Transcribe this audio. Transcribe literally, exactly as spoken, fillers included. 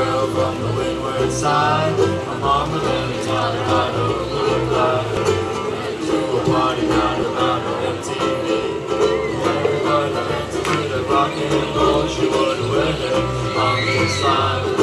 girl from the windward side. My mama never taught her how to look like. Went to a party round about on M T V. Everybody went to the rock and roll. She would wear it on the slide.